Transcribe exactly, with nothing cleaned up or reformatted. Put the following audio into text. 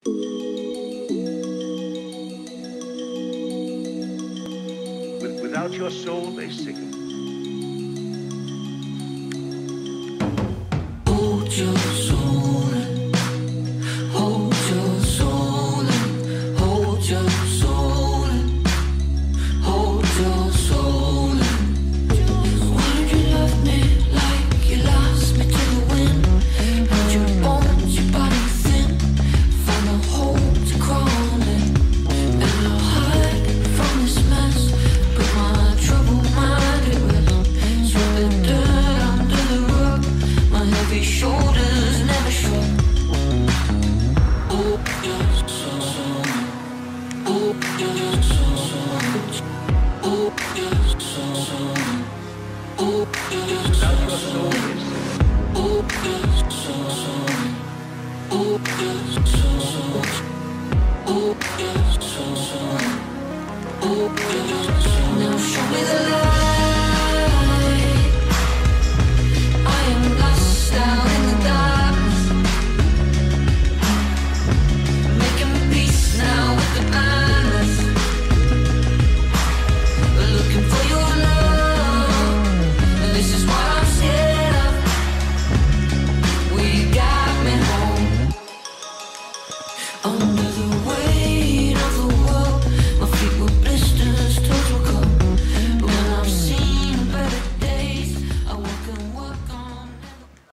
With, without your soul, they sicken. Hold your soul in, hold your soul in, hold your soul in, hold your soul in. Why don't you love me like you lost me to the wind? Held your bones, your body thin, found a hole to crawl in. And I'll hide from this mess, put my troubled mind at rest. Sweep the dirt under the rug, my heavy shoulders never shrug. Oh, your soul, oh, your soul, oh, your soul, oh, your Without your soul, soul, they sicken. oh, your soul, oh, your soul, oh, your soul, oh, your soul. Now show me the light. I am lost out in the darkness, making peace now with the madness. Looking for your love, and this is what I'm scared of. We got me home. Oh,